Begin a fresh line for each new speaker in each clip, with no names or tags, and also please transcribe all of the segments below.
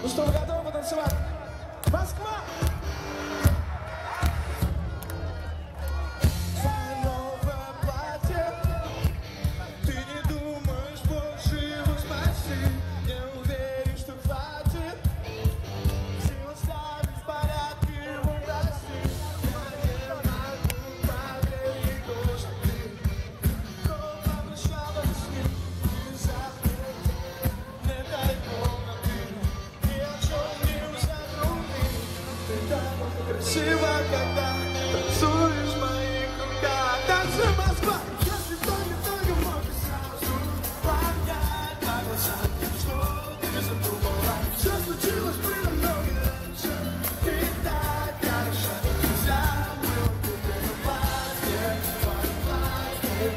Ну что, вы готовы потанцевать? Москва! Красиво, когда танцуешь в моих руках. Танцуй, Москва! Если только мог и сразу понять на глазах, что ты задумала. Все случилось предо мной раньше, и так хорошо. Нельзя было купить платье, платье.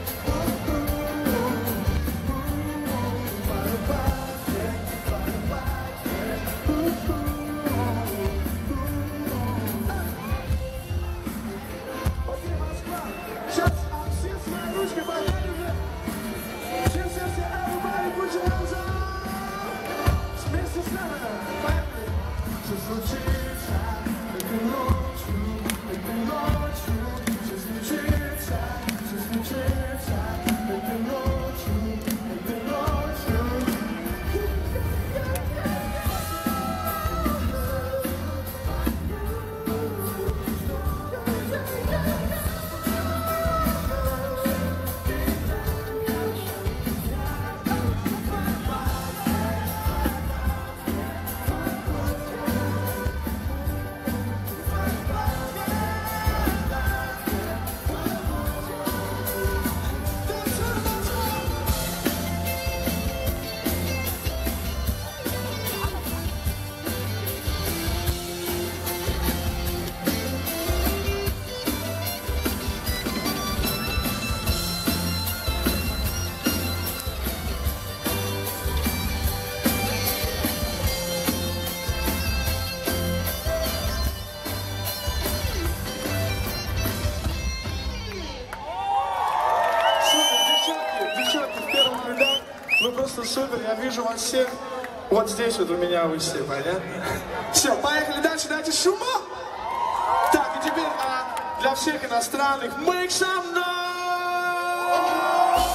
Вы просто супер, я вижу вас всех. Вот здесь вот у меня вы все, понятно? Все, поехали дальше, дайте шума! Так, и теперь для всех иностранных make some noise!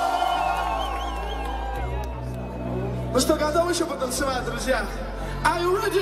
Ну что, готовы еще потанцевать, друзья? Are you ready?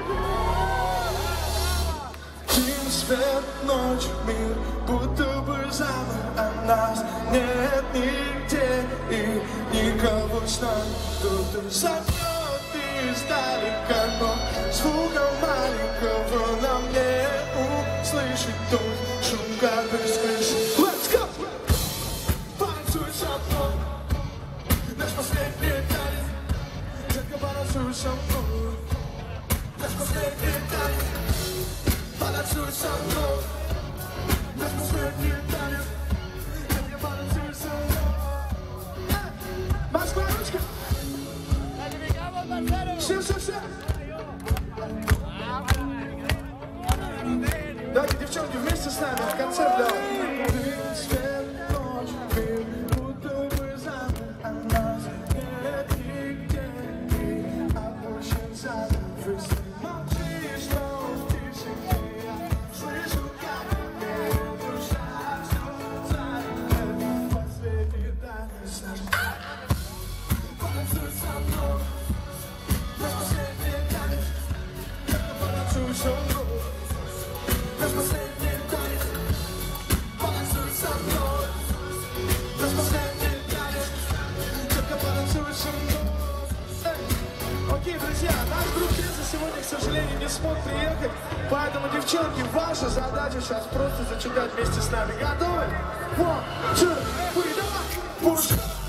День, свет, ночь, мир, будто бы замер, а нас нет нигде и никого с нами. Кто-то зовет издалека, но звука маленького нам не услышать. Тут шум как без крыши. Let's go! Танцуй со мной, наш последний танец. Детка, танцуй со мной, наш последний танец. Танцуй со мной, наш последний танец. Детка, танцуй со мной. Москва, ручка! Все. Давайте, девчонки, вместе с нами в концерт для вас. Свет, ночь, мир, будто бы замер, а нас нет нигде и обучен замер. Молчишь, но в тишине я слышу, как тебе душа занят. Последний танец наш. Танцуй со мной, наш последний танец. Танцуй со мной, наш последний танец. Танцуй со мной, наш последний танец. Только танцуй со мной. Окей, друзья, наш друг Лиза сегодня, к сожалению, не смог приехать. Поэтому, девчонки, ваша задача сейчас просто зачитать вместе с нами. Готовы? One, two, three, давай! Push!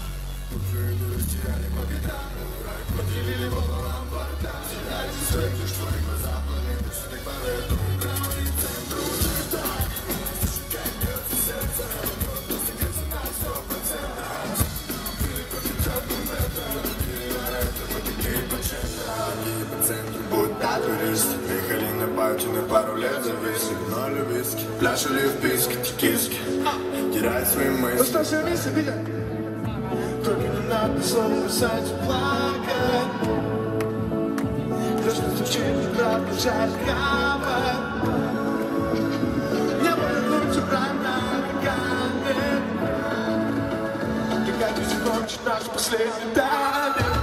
Поделили пополам борта, теряли свои лишь твои глаза, планеты так поэтому играла и центру улета. Зажигай бьется сердце, достигается на 100%. Далеко летят километры, это потекли по центру, будто туристы. Приехали на пати на пару лет, зависли в ноль виски. Пляшали в писке, текиски, теряют свои мысли. Ну что, все вместе, Питер? Только не надо снова писать и плакать. Жаркого небо лучше прямо ногами. И как ты закончишь наш последний танец.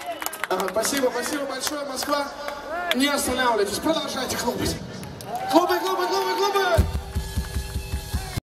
Спасибо большое, Москва. Не останавливайтесь, продолжайте хлопать. Хлопать!